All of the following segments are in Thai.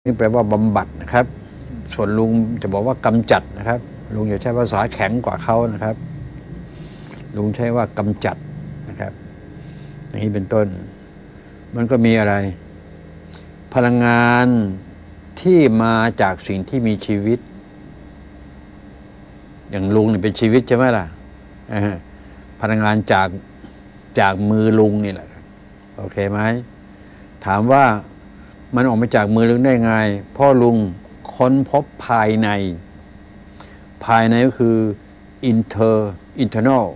นี่แปลว่าบำบัดนะครับส่วนลุงจะบอกว่ากำจัดนะครับลุงจะใช้ภาษาแข็งกว่าเขานะครับลุงใช้ว่ากำจัดนะครับอย่างนี้เป็นต้นมันก็มีอะไรพลังงานที่มาจากสิ่งที่มีชีวิตอย่างลุงนี่เป็นชีวิตใช่ไหมล่ะพลังงานจากมือลุงนี่แหละโอเคไหมถามว่ามันออกมาจากมือลุงได้ไงพ่อลุงค้นพบภายในก็คือ internal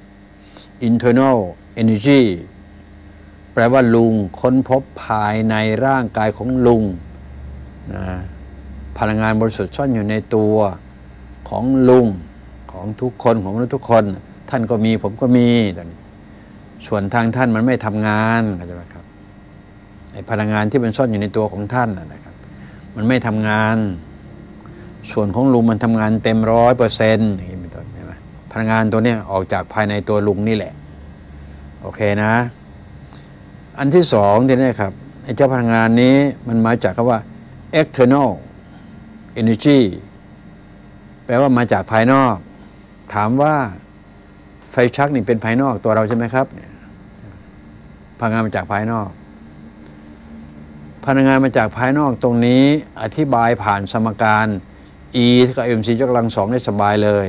energy แปลว่าลุงค้นพบภายในร่างกายของลุงนะพลังงานบริสุทธิ์ซ่อนอยู่ในตัวของลุงของทุกคนของทุกคนท่านก็มีผมก็มีส่วนทางท่านมันไม่ทำงานเข้าใจไหมครับไอ้พลังงานที่มันซ่อนอยู่ในตัวของท่านนะครับมันไม่ทำงานส่วนของลุงมันทำงานเต็ม100%อย่างนี้เป็นต้นใช่ไหมพลังงานตัวนี้ออกจากภายในตัวลุงนี่แหละโอเคนะอันที่สองที่นี่ครับไอ้เจ้าพลังงานนี้มันมาจากคำว่า external energy แปลว่ามาจากภายนอกถามว่าไฟชักนี่เป็นภายนอกตัวเราใช่ไหมครับพลังงานมาจากภายนอกพลังงานมาจากภายนอกตรงนี้อธิบายผ่านสมการ E เท่ากับ mc ยกกำลังสองได้สบายเลย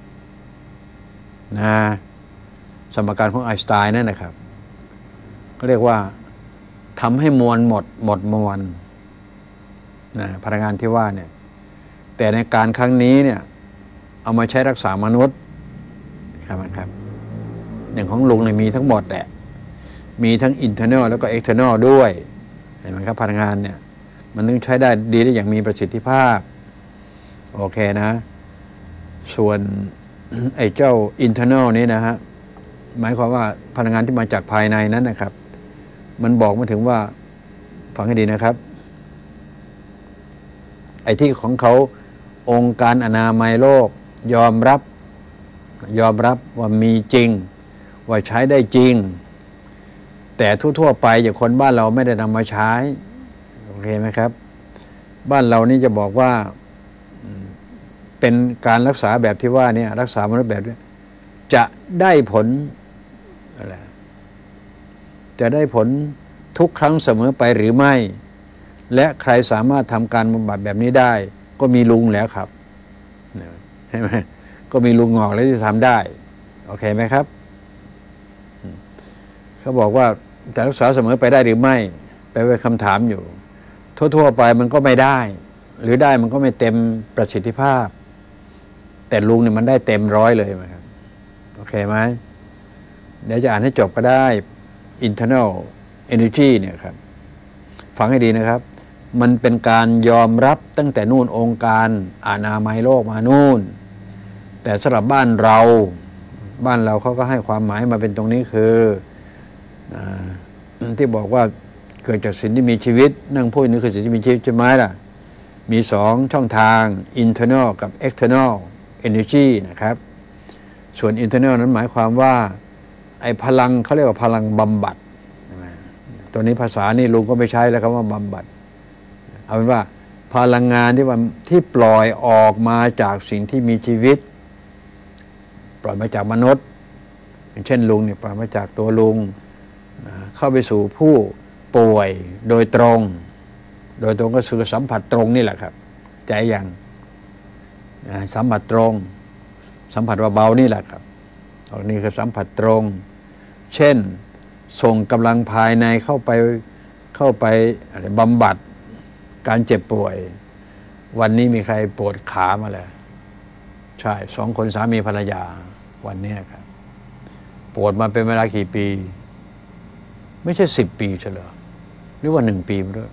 นะสมการของไอน์สไตน์นั่นนะครับก็เรียกว่าทำให้มวลหมดมวลนะพลังงานที่ว่าเนี่ยแต่ในการครั้งนี้เนี่ยเอามาใช้รักษามนุษย์ครับอย่างของลุงเนี่ยมีทั้งหมดแหละมีทั้ง internal แล้วก็ external ด้วยเห็นไหมครับพลังงานเนี่ยมันต้องใช้ได้ดีได้อย่างมีประสิทธิภาพโอเคนะส่วนไอ้เจ้า internal นี้นะฮะหมายความว่าพลังงานที่มาจากภายในนั้นนะครับมันบอกมาถึงว่าฟังให้ดีนะครับไอ้ที่ของเขาองค์การอนามัยโลกยอมรับว่ามีจริงว่าใช้ได้จริงแต่ทั่วๆไปอย่างคนบ้านเราไม่ได้นำมาใช้โอเคไหมครับบ้านเรานี่จะบอกว่าเป็นการรักษาแบบที่ว่าเนี่ยรักษามนุษย์แบบนี้จะได้ผลอะไรจะได้ผลทุกครั้งเสมอไปหรือไม่และใครสามารถทำการบำบัดแบบนี้ได้ก็มีลุงแล้วครับใช่ไหมก็มีลุงงอกแล้วที่ทำได้โอเคไหมครับเขาบอกว่าจะรักษาเสมอไปได้หรือไม่ไปเป็นคำถามอยู่ทั่วๆไปมันก็ไม่ได้หรือได้มันก็ไม่เต็มประสิทธิภาพแต่ลุงเนี่ยมันได้เต็ม100เลยครับโอเคไหมเดี๋ยวจะอ่านให้จบก็ได้ internal energy เนี่ยครับฟังให้ดีนะครับมันเป็นการยอมรับตั้งแต่นู่นองค์การอนามัยโลกมานู่นแต่สำหรับบ้านเราเขาก็ให้ความหมายมาเป็นตรงนี้คือที่บอกว่าเกิดจากสิ่งที่มีชีวิตนั่งพูดนี่คือสิ่งที่มีชีวิตใช่ไหมล่ะมี2ช่องทาง internal กับ external energy นะครับส่วน internal นั้นหมายความว่าไอ้พลังเขาเรียกว่าพลังบำบัดตัวนี้ภาษานี่ลุงก็ไม่ใช้แล้วครับว่าบำบัดเอาเป็นว่าพลังงานที่ปล่อยออกมาจากสิ่งที่มีชีวิตปล่อยมาจากมนุษย์อย่างเช่นลุงเนี่ยปล่อยมาจากตัวลุงเข้าไปสู่ผู้ป่วยโดยตรงก็คือสัมผัสตรงนี่แหละครับใจอย่างสัมผัสตรงสัมผัสเบาๆนี่แหละครับอันนี้คือสัมผัสตรงเช่นส่งกำลังภายในเข้าไปอะไรบำบัดการเจ็บป่วยวันนี้มีใครปวดขามาแล้วใช่2 คนสามีภรรยาวันนี้ครับปวดมาเป็นเวลากี่ปีไม่ใช่10 ปีเฉลยหรือว่า1 ปีด้วย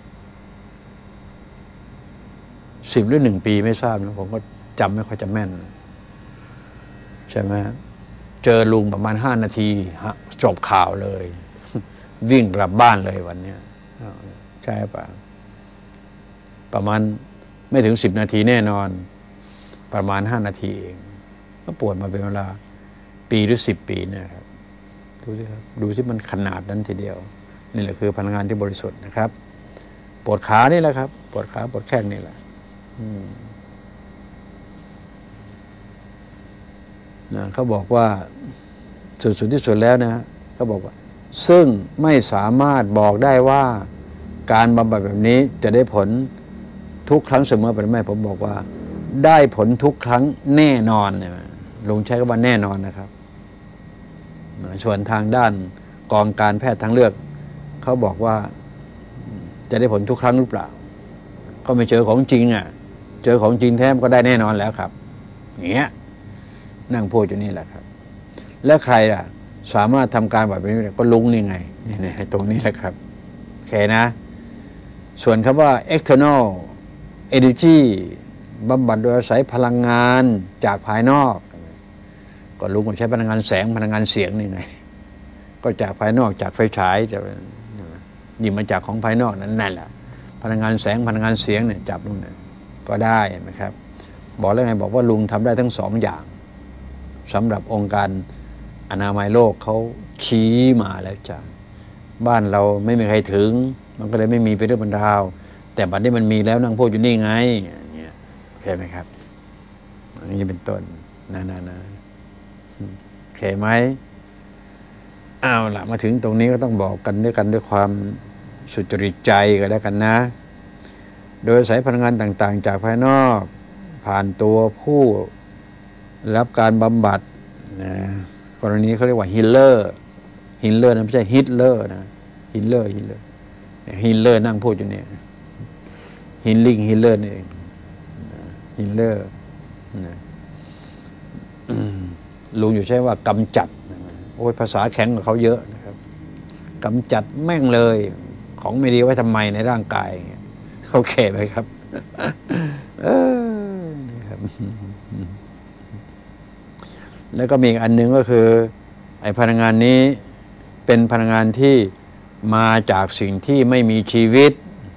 10 หรือ1 ปีไม่ทราบนะผมก็จำไม่ค่อยจะแม่นใช่ไหมเจอลุงประมาณ5 นาทีจบข่าวเลยวิ่งกลับบ้านเลยวันนี้ใช่ป่ะประมาณไม่ถึง10 นาทีแน่นอนประมาณ5 นาทีเองก็ปวดมาเป็นเวลาปีหรือ10 ปีนะครับดูสิครับดูสิมันขนาดนั้นทีเดียวนี่แหละคือพลังงานที่บริสุทธิ์นะครับปวดขานี่แหละครับปวดขาปวดแข้งนี่แหละนะเขาบอกว่าสุดที่สุดแล้วนะเขาบอกว่าซึ่งไม่สามารถบอกได้ว่าการบำบัดแบบนี้จะได้ผลทุกครั้งเสมอไปหรือไม่ผมบอกว่าได้ผลทุกครั้งแน่นอนเนี่ยลุงใช้คำว่าแน่นอนนะครับส่วนทางด้านกองการแพทย์ทางเลือกเขาบอกว่าจะได้ผลทุกครั้งหรือเปล่าก็ไม่เจอของจริงอ่ะเจอของจริงแท้ก็ได้แน่นอนแล้วครับอย่างเงี้ยนั่งพูดอยู่นี่แหละครับและใครล่ะสามารถทำการแบบนี้ก็ลุงนี่ไงนี่ตรงนี้แหละครับโอเคนะส่วนคำว่า external energy บำบัดโดยอาศัยพลังงานจากภายนอกก็ลุงก็ใช้พลังงานแสงพลังงานเสียงนี่ไงก็จากภายนอกจากไฟฉายจะหยิบมาจากของภายนอกนั่นแหละพลังงานแสงพลังงานเสียงเนี่ยจับลุงเนี่ยก็ได้นะครับบอกแล้วไงบอกว่าลุงทำได้ทั้งสองอย่างสำหรับองค์การอนามัยโลกเขาชี้มาแล้วจ้ะบ้านเราไม่มีใครถึงมันก็เลยไม่มีเป็นเรื่องบรรดาวแต่บัดนี้มันมีแล้วนั่งพูดอยู่นี่ไงอย่างเงี้ยโอเคไหมครับอันนี้เป็นต้นนะโอเคไหมเอาล่ะมาถึงตรงนี้ก็ต้องบอกกันด้วยความสุจริตใจก็แล้วกันนะโดยอาศัยพลังงานต่างๆจากภายนอกผ่านตัวผู้รับการบำบัดนะกรณีเขาเรียกว่าฮิลเลอร์นะไม่ใช่ฮิตเลอร์นะฮิลเลอร์นั่งพูดอยู่เนี่ยฮิลเลอร์นี่เองฮิลเลอร์นะลุงอยู่ใช่ว่ากำจัดโอ้ยภาษาแข็งกว่าเขาเยอะนะครับกำจัดแม่งเลยของไม่ดีไว้ทำไมในร่างกายเขาแก่ไปครับนะครับแล้วก็มีอีกอันหนึ่งก็คือไอ้พลังงานนี้เป็นพลังงานที่มาจากสิ่งที่ไม่มีชีวิต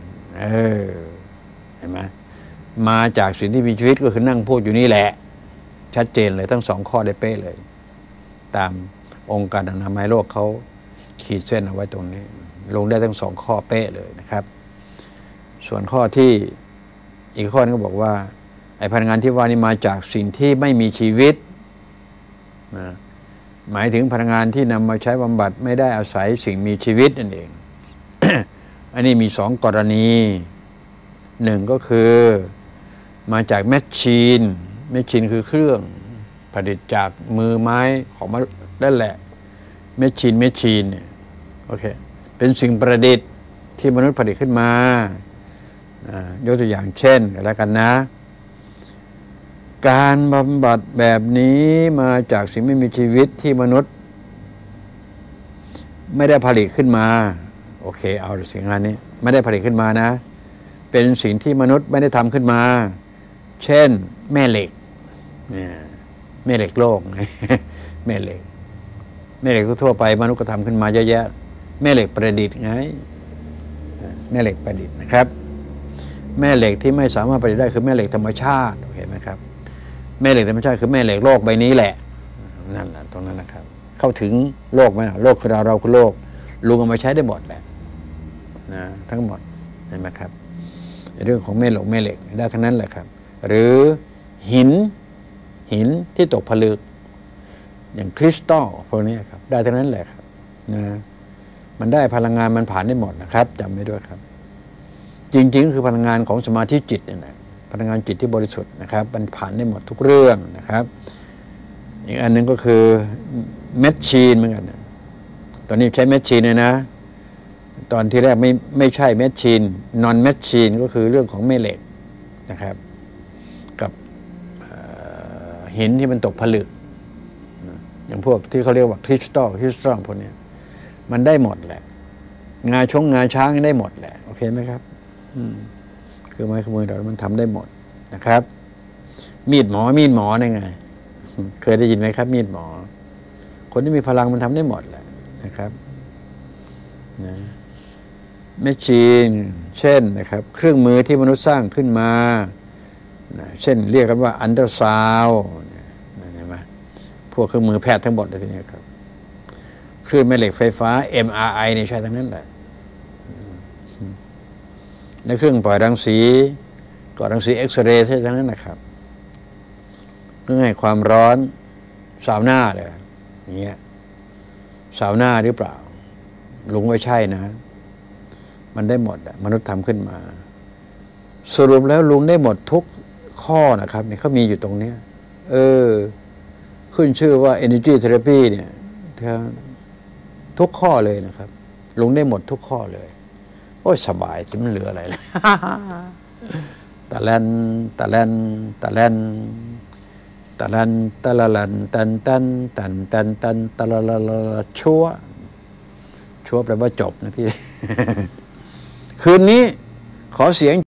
เห็นไหมมาจากสิ่งที่มีชีวิตก็คือนั่งพูดอยู่นี่แหละชัดเจนเลยทั้งสองข้อได้เป๊ะเลยตามองค์การอนามัยโลกเขาขีดเส้นเอาไว้ตรงนี้ลงได้ทั้งสองข้อเป๊ะเลยนะครับส่วนข้อที่อีกข้อนึงก็บอกว่าไอ้พลังงานที่ว่านี้มาจากสิ่งที่ไม่มีชีวิตนะหมายถึงพลังงานที่นำมาใช้บำบัดไม่ได้อาศัยสิ่งมีชีวิตนั่นเอง อันนี้มีสองกรณีหนึ่งก็คือมาจากแมชชีนคือเครื่องผลิตจากมือไม้ของมนุษย์นั่นแหละแมชชีนเนี่ยโอเคเป็นสิ่งประดิษฐ์ที่มนุษย์ผลิตขึ้นมายกตัวอย่างเช่นแล้วกันนะการบำบัดแบบนี้มาจากสิ่งไม่มีชีวิตที่มนุษย์ไม่ได้ผลิตขึ้นมาโอเคเอาสิ่งงานนี้ไม่ได้ผลิตขึ้นมานะเป็นสิ่งที่มนุษย์ไม่ได้ทำขึ้นมาเช่นแม่เหล็กแม่เหล็กโลกแม่เหล็กทั่วไปมนุษย์ก็ทำขึ้นมาเยอะแยะแม่เหล็กประดิษฐ์ไงแม่เหล็กประดิษฐ์นะครับแม่เหล็กที่ไม่สามารถประดิษฐ์ได้คือแม่เหล็กธรรมชาติเห็นไหมครับแม่เหล็กธรรมชาติคือแม่เหล็กโลกใบนี้แหละนั่นแหละตรงนั้นนะครับเข้าถึงโลกไหมโลกคือเราคือโลกลุงเอามาใช้ได้หมดแหละนะทั้งหมดเห็นไหมครับเรื่องของแม่เหล็กได้ทั้งนั้นแหละครับหรือหินที่ตกผลึกอย่างคริสตัลพวกนี้ครับได้ทั้งนั้นแหละครับนะมันได้พลังงานมันผ่านได้หมดนะครับจำไว้ด้วยครับจริงๆคือพลังงานของสมาธิจิตนี่แหละพลังงานจิตที่บริสุทธิ์นะครับมันผ่านได้หมดทุกเรื่องนะครับอีกอันนึงก็คือแมชชีนเหมือนกันตอนนี้ใช้แมชชีนเลยนะตอนที่แรกไม่ใช่แมชชีนนอนแมชชีนก็คือเรื่องของแม่เหล็กนะครับกับหินที่มันตกผลึกอย่างพวกที่เขาเรียกว่าคริสตัลพวกนี้มันได้หมดแหละงาช้างได้หมดแหละโอเคไหมครับคือไม้ขมือเรามันทำได้หมดนะครับมีดหมอได้ไงเคยได้ยินไหมครับมีดหมอคนที่มีพลังมันทำได้หมดแหละนะครับนะแมชชีนเช่นนะครับเครื่องมือที่มนุษย์สร้างขึ้นมาเช่นเรียกกันว่าอัลตราซาวด์เห็นไหมพวกเครื่องมือแพทย์ทั้งหมดเลยทีนี้ครับคลื่นแม่เหล็กไฟฟ้า MRI เนี่ยใช้ทั้งนั้นแหละในเครื่องปล่อยรังสีก็รังสีเอ็กซเรย์ทั้งนั้นนะครับเพื่อให้ความร้อนซาวน่าเลยอย่างเงี้ยซาวน่าหรือเปล่าลุงว่าใช่นะมันได้หมดมนุษย์ทำขึ้นมาสรุปแล้วลุงได้หมดทุกข้อนะครับเนี่ยเขามีอยู่ตรงเนี้ยขึ้นชื่อว่า Energy Therapy เนี่ยทุกข้อเลยนะครับลุงได้หมดทุกข้อเลยโอ้ยสบายจะไม่เหลืออะไรเลย ตะแลนตะแลนตะแลนตะแลนตะละลันตันตันตันตันตันตะละละละชัวแปลว่าจบนะพี่ คืนนี้ขอเสียง